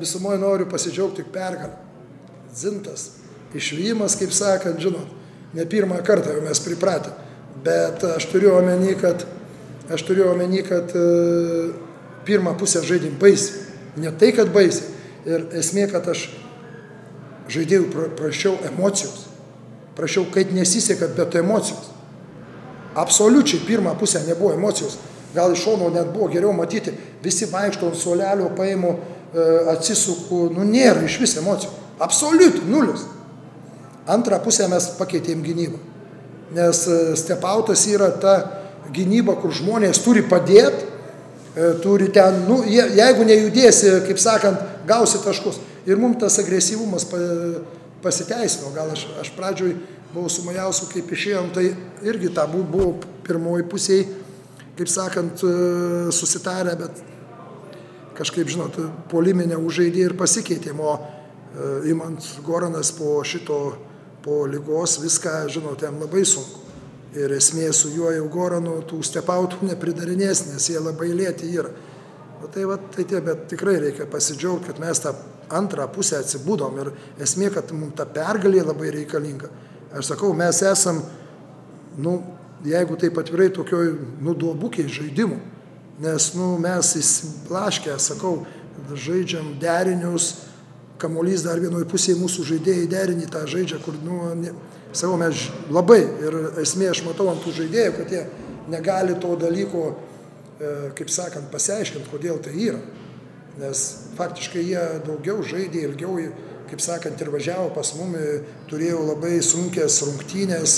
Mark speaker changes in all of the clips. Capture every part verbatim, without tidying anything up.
Speaker 1: Visumoje noriu pasidžiaugti tik pergalę. Dzintas, išvyjimas, kaip sakant, žinot, ne pirmą kartą jau mes pripratę, bet aš turiu omeny, kad, aš turiu omeny, kad e, pirmą pusę žaidėm baisiai. Ne tai, kad baisiai. Ir esmė, kad aš žaidėjų pra, prašiau emocijos. Prašiau, kad nesiseka, bet emocijos. Absoliučiai pirmą pusę nebuvo emocijos. Gal iš šono net buvo geriau matyti. Visi vaikšto ant suolelio, paimu, e, atsisuku. Nu, nėra iš vis emocijų. Absoliučiai, nulis. Antrą pusę mes pakeitėm gynybą. Nes stepautas yra ta gynyba, kur žmonės turi padėti, turi ten, nu, jeigu nejudėsi, kaip sakant, gausi taškus. Ir mums tas agresyvumas pasiteisino. Gal aš, aš pradžioj buvau su Majausu, kaip išėjom, tai irgi tą buvo pirmoji pusėje, kaip sakant, susitarę, bet kažkaip, žinot, poliminę užžaidė ir pasikeitėm, o imant Goranas po šito, po lygos, viską, žinot, jam labai sunku. Ir esmė su juo jau Goranu tų stepautų nepridarinės, nes jie labai lėti yra. O tai, va, tai tie, bet tikrai reikia pasidžiaugti, kad mes tą antrą pusę atsibūdom ir esmė, kad mums ta pergalė labai reikalinga. Aš sakau, mes esam, nu, jeigu taip atvirai tokioj, nu, duobukiai žaidimų, nes, nu, mes įsiplaškę, sakau, žaidžiam derinius, kamuolys dar vienoj pusėje mūsų žaidėjai derinį tą žaidžia, kur, nu, ne, savo mes labai, ir esmė aš matau ant tų žaidėjų, kad jie negali to dalyko, e, kaip sakant, pasiaiškinti, kodėl tai yra. Nes faktiškai jie daugiau žaidė, ilgiau, kaip sakant, ir važiavo pas mumi, turėjo labai sunkės rungtynės,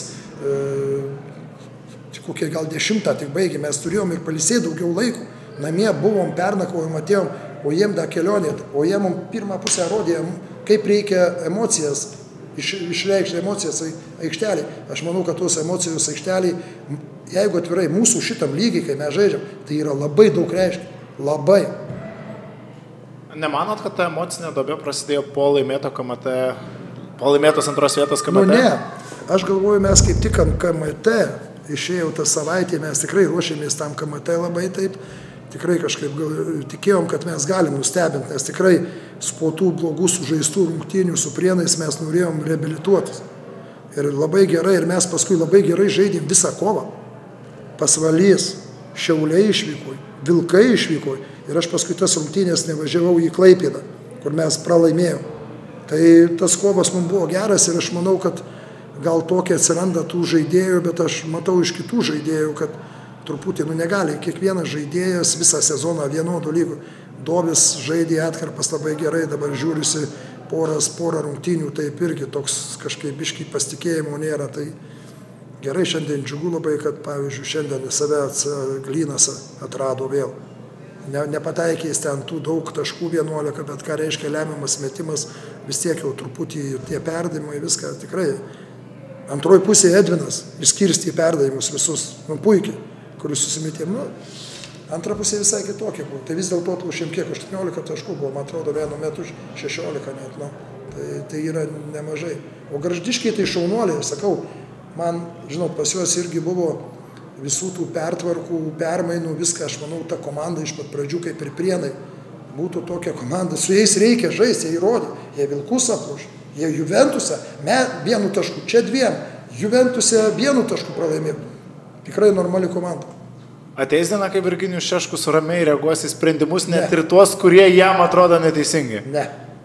Speaker 1: e, kokie gal dešimtą tik baigė, mes turėjom ir palisėti daugiau laiko, namie buvom, pernakvojom, atėjom, o jiem da kelionė, o jie mums pirmą pusę rodė, kaip reikia emocijas, iš, išreikšti emocijas aikštelį. Aš manau, kad tos emocijos aikštelį, jeigu atvirai mūsų šitam lygiai, kai mes žaidžiam, tai yra labai daug reiškia. Labai.
Speaker 2: Nemanot, kad ta emocinė duobė prasidėjo po laimėto K M T, po laimėtos antros vietos K M T?
Speaker 1: Nu ne, aš galvoju, mes kaip tik ant K M T išėjau tą savaitę, mes tikrai ruošėmės tam K M T labai taip, tikrai kažkaip gal, tikėjom, kad mes galim nustebinti, nes tikrai po tų blogų sužaistų rungtynių su Prienais mes norėjom reabilituotis. Ir labai gerai, ir mes paskui labai gerai žaidėm visą kovą. Pasvalys, Šiauliai išvykoj, Vilkai išvykoj, ir aš paskui tas rungtynės nevažiavau į Klaipėdą, kur mes pralaimėjom. Tai tas kovas mums buvo geras ir aš manau, kad gal tokie atsiranda tų žaidėjų, bet aš matau iš kitų žaidėjų, kad truputį, nu negali, kiekvienas žaidėjas visą sezoną vienodų lygų. Dovis žaidė atkarpas labai gerai, dabar žiūrisi poras, porą rungtynių, taip irgi toks kažkaip biškai pasitikėjimo nėra. Tai gerai šiandien džiugu labai, kad pavyzdžiui šiandien save Glynas atrado vėl. Ne, nepataikės ten tų daug taškų vienuolika, bet ką reiškia lemiamas metimas, vis tiek jau truputį tie perdavimai, viską tikrai. Antroji pusė Edvinas išskirstė perdavimus visus, nu puikiai, kuriuos susimetėm. Nu, antra pusė visai kitokia buvo. Tai vis dėlto atlošėm kiek, aštuoniolika taškų buvo, man atrodo, vienu metu šešiolika net. Nu, tai, tai yra nemažai. O Gargždiškiai tai šaunuoliai, sakau, man, žinot, pas juos irgi buvo visų tų pertvarkų, permainų, viską, aš manau, ta komanda iš pat pradžių kaip ir Prienai būtų tokia komanda. Su jais reikia žaisti, jie įrodė, jie Vilkus aplošė, jie Juventuse, vienu tašku, čia dviem, Juventuse vienu tašku pralaimėjo. Tikrai normali komanda.
Speaker 2: Ateis diena, kai Virginijus Šeškus ramiai reaguos į sprendimus, net ir tuos, kurie jam atrodo neteisingi.
Speaker 1: Ne.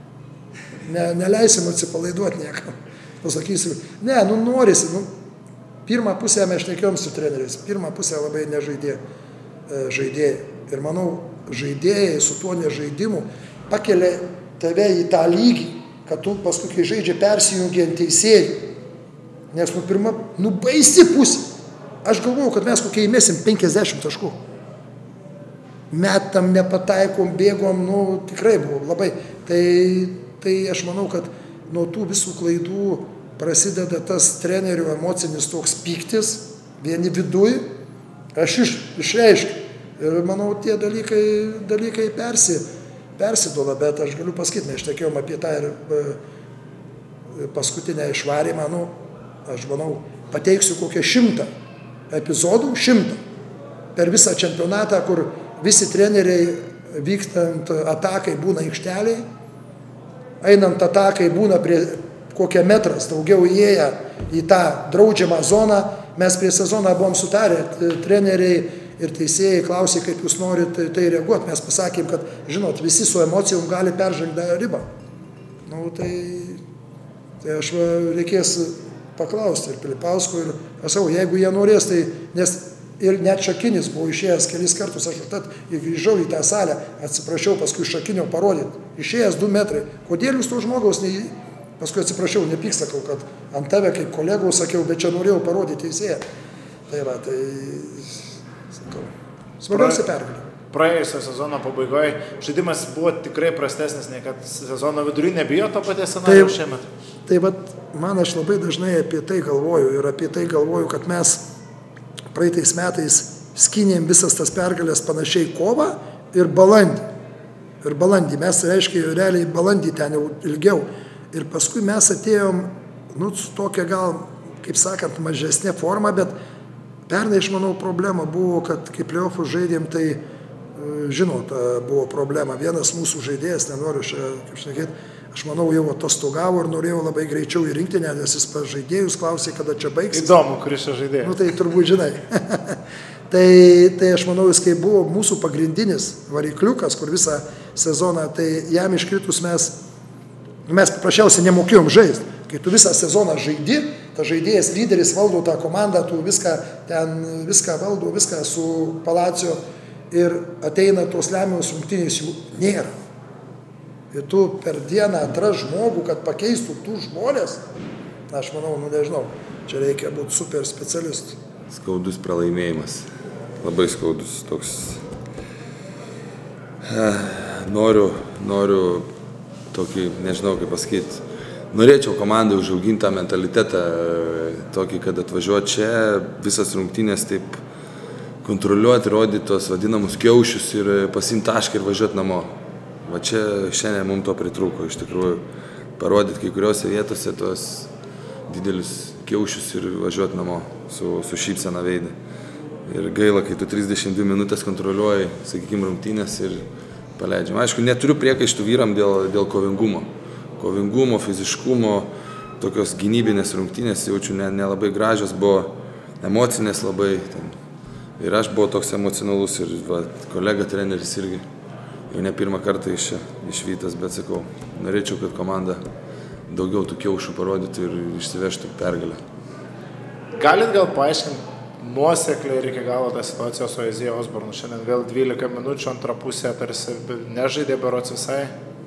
Speaker 1: ne neleisim atsipalaiduoti niekam. Pasakysiu, ne, nu norisi, nu, pirmą pusę mes šnekėjom su treneriais, pirmą pusę labai nežaidė žaidėjai. Ir manau, žaidėjai su tuo nežaidimu pakelia tave į tą lygį, kad tu paskui, kai žaidžia, persijungi ant teisėjų. Nes, nu, pirma, nu, baisi pusė. Aš galvojau, kad mes kokie įmėsim penkiasdešimt taškų. Metam, nepataikom, bėgom, nu, tikrai buvo labai. Tai, tai aš manau, kad nuo tų visų klaidų prasideda tas trenerių emocinis toks pyktis, vieni viduj, aš iš, išreiškiu. Ir manau, tie dalykai, dalykai persi, persiduoda, bet aš galiu pasakyti, mes šnekėjom apie tą ir paskutinę išvarymą, nu, aš manau, pateiksiu kokią šimtą epizodų, šimtą. Per visą čempionatą, kur visi treneriai vykstant atakai būna aikšteliai, einant atakai būna prie kokią metras daugiau įėję į tą draudžiamą zoną, mes prie sezoną buvom sutarę, treneriai ir teisėjai klausė, kaip jūs norit tai reaguoti. Mes pasakėm, kad, žinot, visi su emocijom gali peržengti ribą. Nu, tai, tai aš va, reikės paklausti ir Pilipausko, ir aš sakau, jeigu jie norės, tai, nes ir net Šakinis buvo išėjęs kelis kartus, aš tad grįžau į tą salę, atsiprašiau, paskui Šakinio parodyti, išėjęs du metrai. Kodėl jūs to žmogaus, ne, paskui atsiprašiau, nepyk sakau, kad ant tave kaip kolegų sakiau, bet čia norėjau parodyti teisėją. Tai va, tai, sakau, svarbiausia pergalė.
Speaker 2: Praėjusio sezono pabaigoje žaidimas buvo tikrai prastesnis, nei kad sezono vidury nebijo to paties scenarijų šiemet.
Speaker 1: Tai va, man aš labai dažnai apie tai galvoju ir apie tai galvoju, kad mes praeitais metais skynėm visas tas pergalės panašiai kovą ir balandį. Ir balandį. Mes, reiškia, realiai balandį ten jau ilgiau. Ir paskui mes atėjom, nu, su tokia gal, kaip sakant, mažesnė forma, bet pernai, aš manau, problema buvo, kad kai play-offų žaidėm, tai, žinot, buvo problema. Vienas mūsų žaidėjas, nenoriu čia, kaip šnekėti, aš manau, jau atostogavo ir norėjau labai greičiau į rinktinę, nes jis pas žaidėjus klausė, kada čia baigsis.
Speaker 2: Įdomu, kuris čia žaidėjas.
Speaker 1: Nu, tai turbūt žinai. tai, tai aš manau, jis kai buvo mūsų pagrindinis varikliukas, kur visą sezoną, tai jam iškritus mes, mes paprasčiausiai nemokėjom žaisti. Kai tu visą sezoną žaidi, ta žaidėjas lyderis valdo tą komandą, tu viską ten, viską valdo, viską su Palacio ir ateina tos lemiamos rungtynės, jų nėra. Ir tu per dieną atras žmogų, kad pakeistų tų žmonės, aš manau, nu nežinau, čia reikia būti super specialistų.
Speaker 3: Skaudus pralaimėjimas, labai skaudus toks. Noriu, noriu tokį, nežinau kaip pasakyti, norėčiau komandai užauginti tą mentalitetą, tokį, kad atvažiuoti čia, visas rungtynės taip kontroliuoti, rodyti tos vadinamus kiaušius ir pasimti tašką ir važiuoti namo. Va čia šiandien mums to pritrūko, iš tikrųjų, parodyti kai kuriuose vietose tos didelius kiaušius ir važiuoti namo su, su šypsena veidė. Ir gaila, kai tu trisdešimt dvi minutės kontroliuoji, sakykime, rungtynės ir paleidžiam. Aišku, neturiu priekaištų vyram dėl, dėl kovingumo. Kovingumo, fiziškumo, tokios gynybinės rungtynės, jaučiu, nelabai ne gražios, buvo emocinės labai. Ten. Ir aš buvau toks emocionalus ir va, kolega treneris irgi. Jau ne pirmą kartą iš čia išvytas, bet sakau, norėčiau, kad komanda daugiau tų kiaušų parodytų ir išsivežtų pergalę.
Speaker 2: Galit gal paaiškinti nuosekliai ir iki galo tą situaciją su Ezija Osbornu? Šiandien vėl dvylika minučių, antrą pusę tarsi nežaidė berods visai?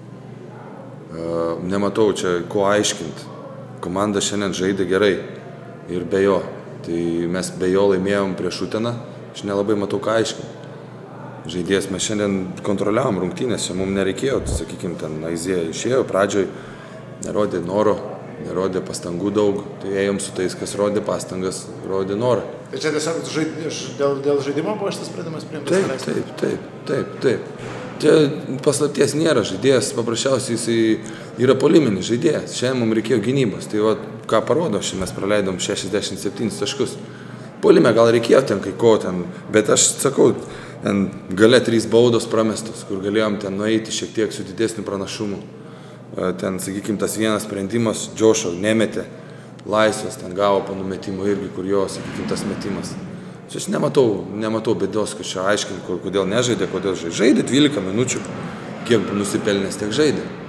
Speaker 3: Uh, nematau čia ko aiškinti. Komanda šiandien žaidė gerai ir be jo. Tai mes be jo laimėjom prieš Uteną, aš nelabai matau ką aiškinti. Žaidėjas mes šiandien kontroliavom rungtynės, čia mums nereikėjo, sakykime, ten Aizija išėjo, pradžioj nerodė noro, nerodė pastangų daug, tai ėjom su tais, kas rodė pastangas, rodė norą.
Speaker 2: Tai čia tiesiog žaid, dėl, dėl žaidimo buvo šitas sprendimas priimtas?
Speaker 3: Taip, taip, taip, taip, taip. Čia paslapties nėra, žaidėjas paprasčiausiai jisai yra poliminis žaidėjas, šiandien mums reikėjo gynybos, tai va, ką parodo, šiandien mes praleidom šešiasdešimt septynis taškus. Polime gal reikėjo ten kai ko ten, bet aš sakau, ten gale trys baudos pramestos, kur galėjom ten nueiti šiek tiek su didesniu pranašumu. Ten, sakykime, tas vienas sprendimas, Džošo nemetė, laisvės ten gavo po numetimo irgi, kur jo, sakykime, tas metimas. Čia aš nematau, nematau bėdos, kad čia aiškinti, kodėl nežaidė, kodėl žaidė. Žaidė dvylika minučių, kiek nusipelnęs, tiek žaidė.